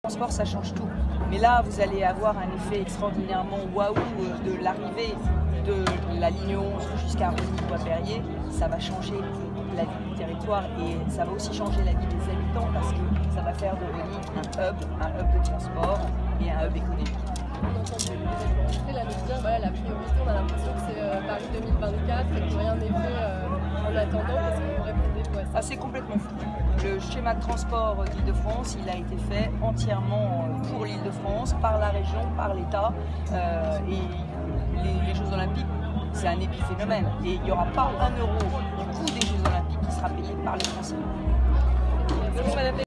transport, ça change tout. Mais là, vous allez avoir un effet extraordinairement waouh de l'arrivée de la ligne 11 jusqu'à Rosny-Bois-Perrier. Ça va changer la vie du territoire et ça va aussi changer la vie des habitants parce que ça va faire de Rosny un hub de transport et un hub économique. On entend les habitants là nous dire voilà, la priorité, on a l'impression que c'est Paris 2024 et que rien n'est fait en attendant. Qu'est-ce que vous répondez à ça? Ah, c'est complètement fou. Le schéma de transport d'Île-de-France, il a été fait entièrement pour l'Île-de-France, par la région, par l'État. Et les Jeux Olympiques, c'est un épiphénomène. Et il n'y aura pas un euro du coût des Jeux Olympiques qui sera payé par les Français. Merci, madame.